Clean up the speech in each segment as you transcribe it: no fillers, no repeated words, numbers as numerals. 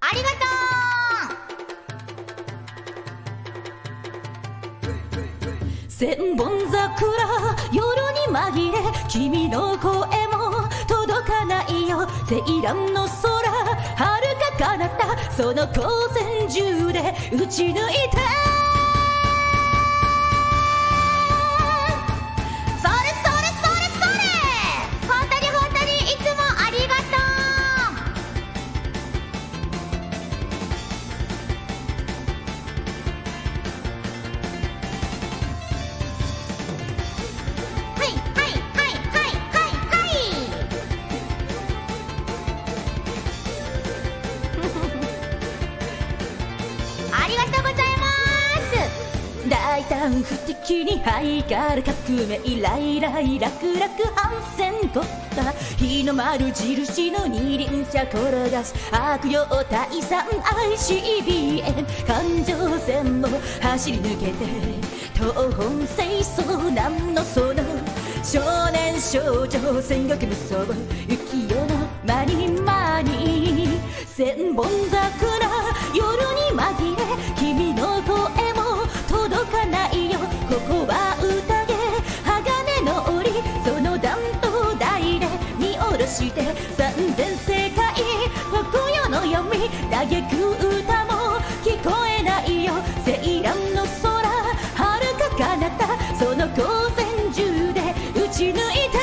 ありがとう。千本桜夜に紛れ君の声も届かないよ。青蘭の空遥か彼方その光線中で打ち抜いて大胆不敵に灰から革命ライライ楽々反戦取った日の丸印の二輪車転がす悪霊退散 ICBM 環状線も走り抜けて東本清掃南のその少年少女戦国無双浮世の間に間に千本桜夜に紛れ君の声も届かないよ。ここは宴鋼の檻その弾頭台で見下ろして三千世界常世の闇嘆く歌も聞こえないよ。青蘭の空遥か彼方その光線中で打ち抜いて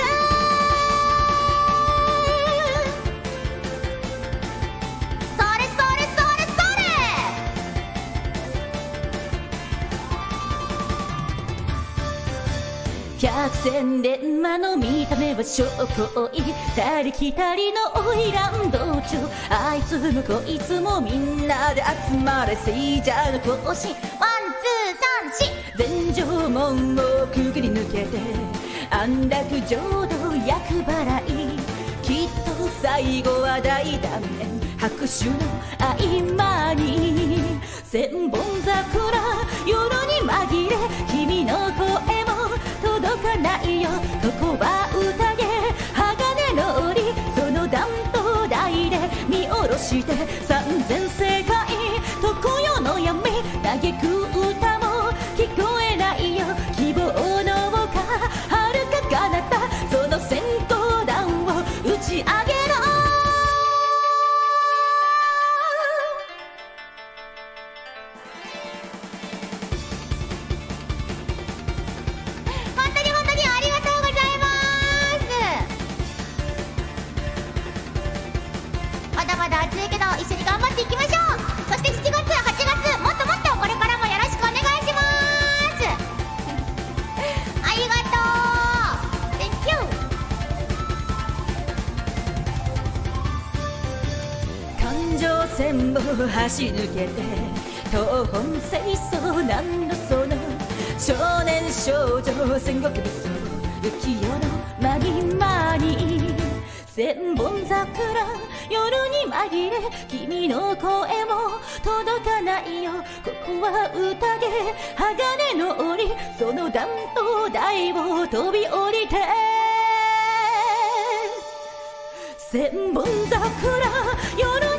百戦錬磨の見た目はしょこいたりきたりの花魁道場あいつもこいつもみんなで集まれ聖者の行進ワンツーサン四全城門をくぐり抜けて安楽浄土厄払いきっと最後は大団円拍手の合間に千本桜夜に紛れ君の声も届かないよ。ここは宴鋼の檻その弾頭台で見下ろして三千世界常世の闇嘆く歌も聞こえないよ。希望の丘遥か彼方その閃光弾を打ち上げろ。まだまだ暑いけど一緒に頑張っていきましょう。そして7月8月もっともっとこれからもよろしくお願いします。ありがとう Thank you。 環状線を走り抜けて東本清掃南のその少年少女戦国武装浮世の間に間に千本桜夜に紛れ君の声も届かないよ。ここは宴鋼の檻その弾頭台を飛び降りて千本桜夜